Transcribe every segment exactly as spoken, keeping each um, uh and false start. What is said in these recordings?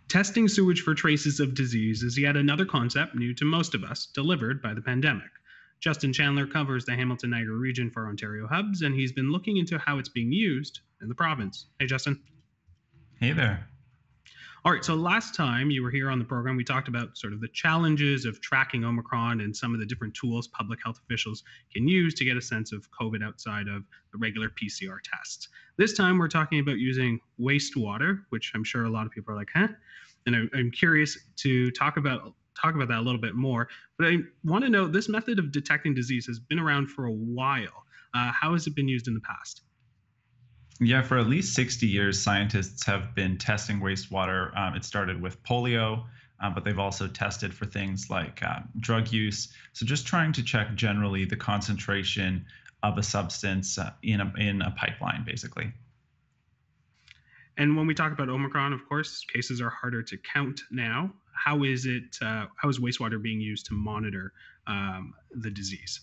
Testing sewage for traces of disease is yet another concept new to most of us, delivered by the pandemic. Justin Chandler covers the Hamilton-Niagara region for Ontario Hubs, and he's been looking into how it's being used in the province. Hey, Justin. Hey there. All right, so last time you were here on the program, we talked about sort of the challenges of tracking Omicron and some of the different tools public health officials can use to get a sense of COVID outside of the regular P C R tests. This time we're talking about using wastewater, which I'm sure a lot of people are like, huh? And I, I'm curious to talk about talk about that a little bit more. But I want to know, this method of detecting disease has been around for a while. Uh, how has it been used in the past? Yeah, for at least sixty years, scientists have been testing wastewater. Um, it started with polio, um, but they've also tested for things like uh, drug use. So just trying to check generally the concentration of a substance uh, in a in a pipeline, basically. And when we talk about Omicron, of course, cases are harder to count now. How is it? Uh, how is wastewater being used to monitor um, the disease?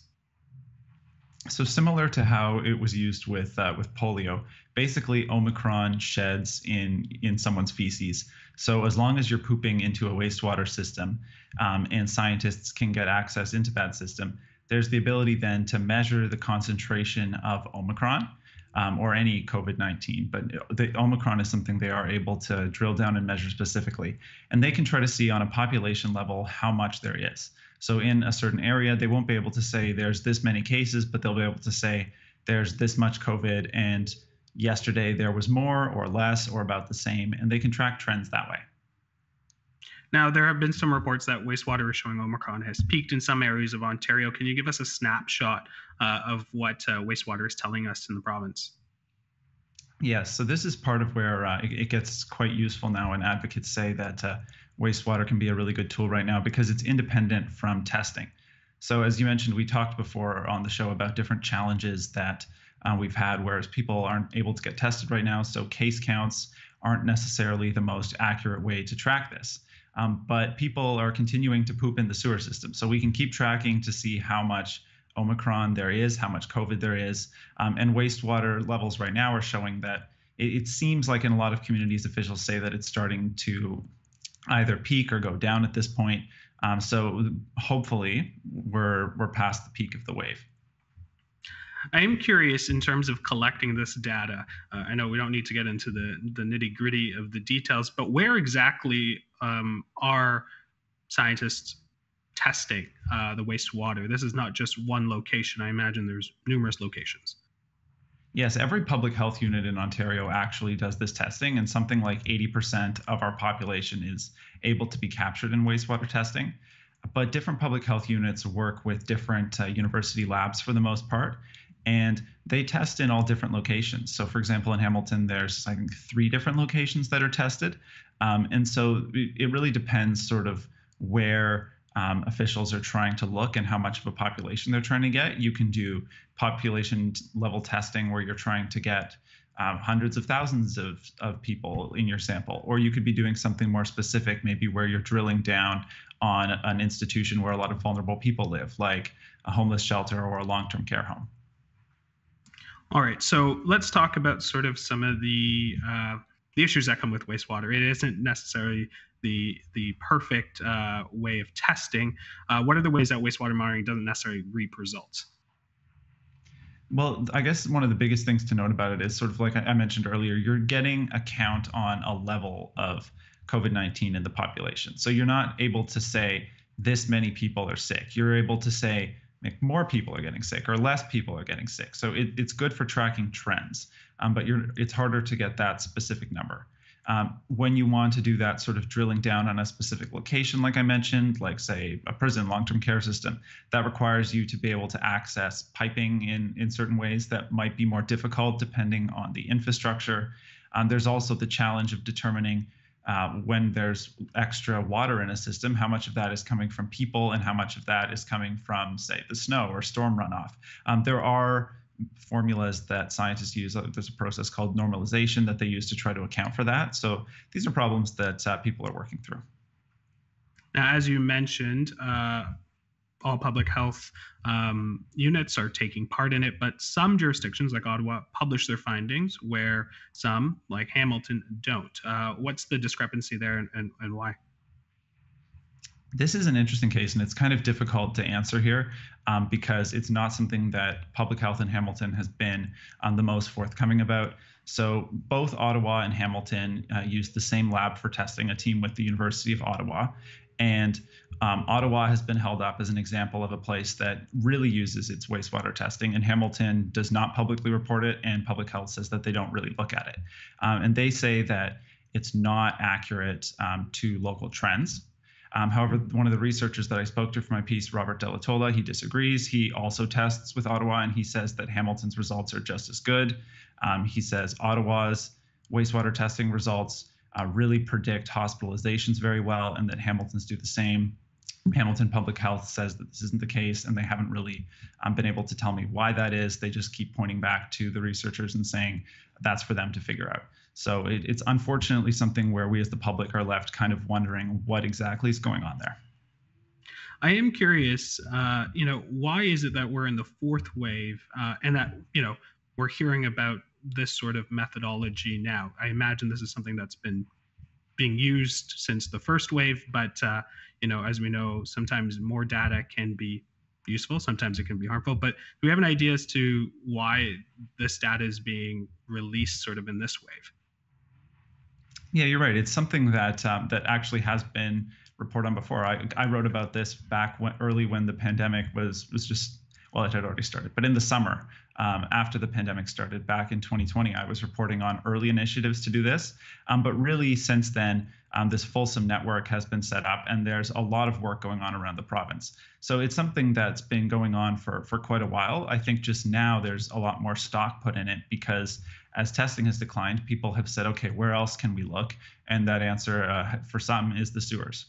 So similar to how it was used with uh, with polio, basically Omicron sheds in in someone's feces. So as long as you're pooping into a wastewater system, um, and scientists can get access into that system, there's the ability then to measure the concentration of Omicron. Um, or any COVID nineteen, but the Omicron is something they are able to drill down and measure specifically. And they can try to see on a population level how much there is. So in a certain area, they won't be able to say there's this many cases, but they'll be able to say there's this much COVID, and yesterday there was more or less or about the same, and they can track trends that way. Now, there have been some reports that wastewater is showing Omicron has peaked in some areas of Ontario. Can you give us a snapshot uh, of what uh, wastewater is telling us in the province? Yes, so this is part of where uh, it, it gets quite useful now, and advocates say that uh, wastewater can be a really good tool right now because it's independent from testing. So as you mentioned, we talked before on the show about different challenges that uh, we've had, whereas people aren't able to get tested right now, so case counts aren't necessarily the most accurate way to track this. Um, but people are continuing to poop in the sewer system. So we can keep tracking to see how much Omicron there is, how much COVID there is. Um, and wastewater levels right now are showing that it, it seems like in a lot of communities, officials say that it's starting to either peak or go down at this point. Um, so hopefully we're, we're past the peak of the wave. I am curious in terms of collecting this data. Uh, I know we don't need to get into the, the nitty gritty of the details, but where exactly um, are scientists testing uh, the wastewater? This is not just one location. I imagine there's numerous locations. Yes, every public health unit in Ontario actually does this testing, and something like eighty percent of our population is able to be captured in wastewater testing. But different public health units work with different uh, university labs for the most part, and they test in all different locations. So for example, in Hamilton, there's I think three different locations that are tested. Um, and so it really depends sort of where um, officials are trying to look and how much of a population they're trying to get. You can do population level testing where you're trying to get um, hundreds of thousands of, of people in your sample, or you could be doing something more specific, maybe where you're drilling down on an institution where a lot of vulnerable people live, like a homeless shelter or a long-term care home. All right, so let's talk about sort of some of the uh, the issues that come with wastewater. It isn't necessarily the the perfect uh, way of testing. Uh, what are the ways that wastewater monitoring doesn't necessarily reap results? Well, I guess one of the biggest things to note about it is sort of like I mentioned earlier, you're getting a count on a level of COVID nineteen in the population. So you're not able to say this many people are sick. You're able to say like more people are getting sick or less people are getting sick. So it, it's good for tracking trends, um, but you're, it's harder to get that specific number. Um, when you want to do that sort of drilling down on a specific location, like I mentioned, like say a prison, long-term care system, that requires you to be able to access piping in, in certain ways that might be more difficult depending on the infrastructure. Um, there's also the challenge of determining Uh, when there's extra water in a system, how much of that is coming from people and how much of that is coming from, say, the snow or storm runoff. Um, there are formulas that scientists use. There's a process called normalization that they use to try to account for that. So these are problems that uh, people are working through. Now, as you mentioned, uh, all public health um, units are taking part in it, but some jurisdictions like Ottawa publish their findings where some, like Hamilton, don't. Uh, what's the discrepancy there, and, and, and why? This is an interesting case, and it's kind of difficult to answer here um, because it's not something that public health in Hamilton has been um, the most forthcoming about. So both Ottawa and Hamilton uh, use the same lab for testing, a team with the University of Ottawa. And um, Ottawa has been held up as an example of a place that really uses its wastewater testing, and Hamilton does not publicly report it, and public health says that they don't really look at it. Um, and they say that it's not accurate um, to local trends. Um, however, one of the researchers that I spoke to for my piece, Robert De La Tolla, he disagrees. He also tests with Ottawa, and he says that Hamilton's results are just as good. Um, he says Ottawa's wastewater testing results uh, really predict hospitalizations very well, and that Hamilton's do the same. Hamilton Public Health says that this isn't the case, and they haven't really um, been able to tell me why that is. They just keep pointing back to the researchers and saying that's for them to figure out. So it, it's unfortunately something where we as the public are left kind of wondering what exactly is going on there. I am curious, uh, you know, why is it that we're in the fourth wave uh, and that, you know, we're hearing about this sort of methodology now? I imagine this is something that's been being used since the first wave, but, uh, you know, as we know, sometimes more data can be useful, sometimes it can be harmful, but do we have an idea as to why this data is being released sort of in this wave? Yeah, you're right. It's something that um, that actually has been reported on before. I, I wrote about this back when, early when the pandemic was was just, well, it had already started, but in the summer um, after the pandemic started back in twenty twenty, I was reporting on early initiatives to do this. Um, but really, since then, um, this fulsome network has been set up, and there's a lot of work going on around the province. So it's something that's been going on for for quite a while. I think just now there's a lot more stock put in it because as testing has declined, people have said, okay, where else can we look? And that answer uh, for some is the sewers.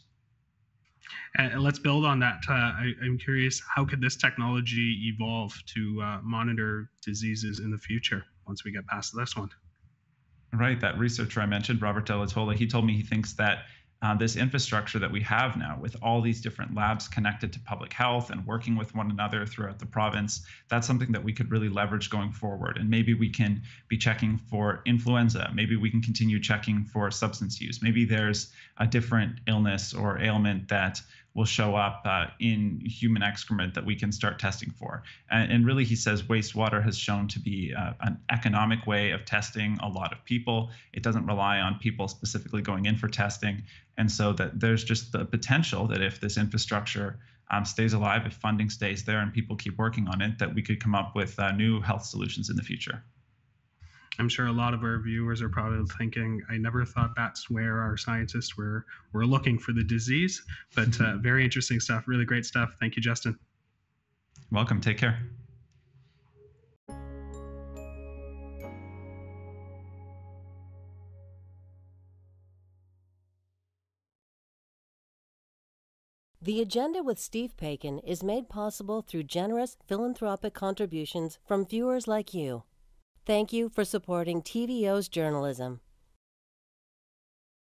And let's build on that. Uh, I, I'm curious, how could this technology evolve to uh, monitor diseases in the future once we get past this one? Right, that researcher I mentioned, Robert De La Tolla, he told me he thinks that uh, this infrastructure that we have now with all these different labs connected to public health and working with one another throughout the province, that's something that we could really leverage going forward. And maybe we can be checking for influenza. Maybe we can continue checking for substance use. Maybe there's a different illness or ailment that will show up uh, in human excrement that we can start testing for. And, and really, he says wastewater has shown to be uh, an economic way of testing a lot of people. It doesn't rely on people specifically going in for testing. And so that there's just the potential that if this infrastructure um, stays alive, if funding stays there and people keep working on it, that we could come up with uh, new health solutions in the future. I'm sure a lot of our viewers are probably thinking, I never thought that's where our scientists were, were looking for the disease, but uh, very interesting stuff, really great stuff. Thank you, Justin. Welcome, take care. The Agenda with Steve Paikin is made possible through generous philanthropic contributions from viewers like you. Thank you for supporting T V O's journalism.